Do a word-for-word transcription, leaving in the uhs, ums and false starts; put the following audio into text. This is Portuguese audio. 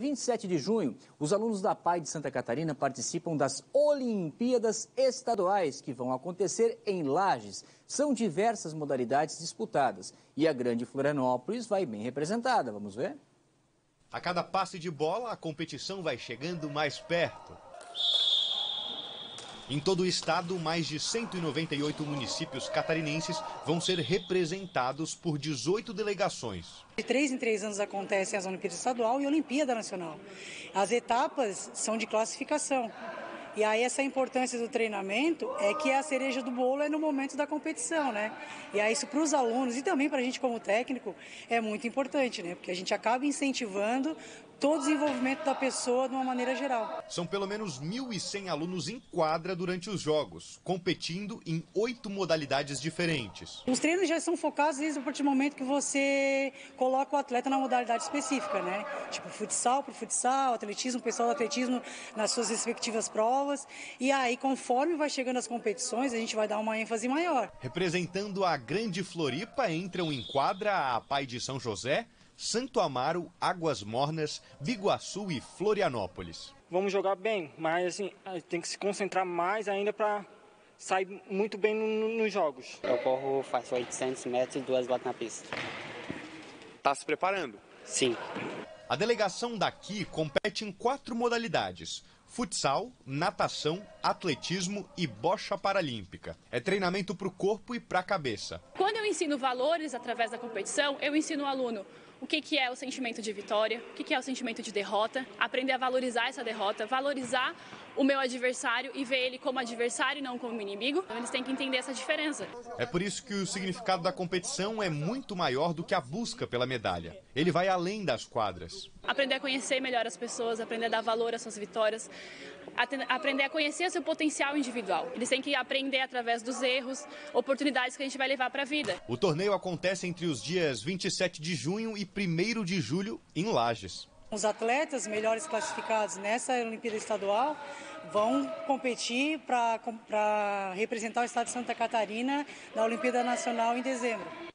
vinte e sete de junho, os alunos da P A I de Santa Catarina participam das Olimpíadas Estaduais, que vão acontecer em Lages. São diversas modalidades disputadas e a grande Florianópolis vai bem representada. Vamos ver? A cada passe de bola, a competição vai chegando mais perto. Em todo o estado, mais de cento e noventa e oito municípios catarinenses vão ser representados por dezoito delegações. De três em três anos acontecem as Olimpíadas Estadual e Olimpíada Nacional. As etapas são de classificação. E aí essa importância do treinamento é que a cereja do bolo é no momento da competição, né? E aí isso para os alunos e também para a gente como técnico é muito importante, né? Porque a gente acaba incentivando todo o desenvolvimento da pessoa de uma maneira geral. São pelo menos mil e cem alunos em quadra durante os Jogos, competindo em oito modalidades diferentes. Os treinos já são focados desde o partir do momento que você coloca o atleta na modalidade específica, né? Tipo futsal para futsal, atletismo, pessoal do atletismo nas suas respectivas provas. E aí, conforme vai chegando as competições, a gente vai dar uma ênfase maior. Representando a grande Floripa, entram em quadra a P A I de São José, Santo Amaro, Águas Mornas, Biguaçu e Florianópolis. Vamos jogar bem, mas assim, tem que se concentrar mais ainda para sair muito bem no, no, nos jogos. Eu corro, faço oitocentos metros e duas voltas na pista. Está se preparando? Sim. A delegação daqui compete em quatro modalidades: futsal, natação, atletismo e bocha paralímpica. É treinamento para o corpo e para a cabeça. Quando eu ensino valores através da competição, eu ensino o aluno o que, que é o sentimento de vitória, o que, que é o sentimento de derrota, aprender a valorizar essa derrota, valorizar o meu adversário e ver ele como adversário e não como inimigo. Então, eles têm que entender essa diferença. É por isso que o significado da competição é muito maior do que a busca pela medalha. Ele vai além das quadras. Aprender a conhecer melhor as pessoas, aprender a dar valor às suas vitórias, aprender a conhecer seu potencial individual. Eles têm que aprender através dos erros, oportunidades que a gente vai levar para a vida. O torneio acontece entre os dias vinte e sete de junho e primeiro de julho em Lages. Os atletas melhores classificados nessa Olimpíada Estadual vão competir para representar o estado de Santa Catarina na Olimpíada Nacional em dezembro.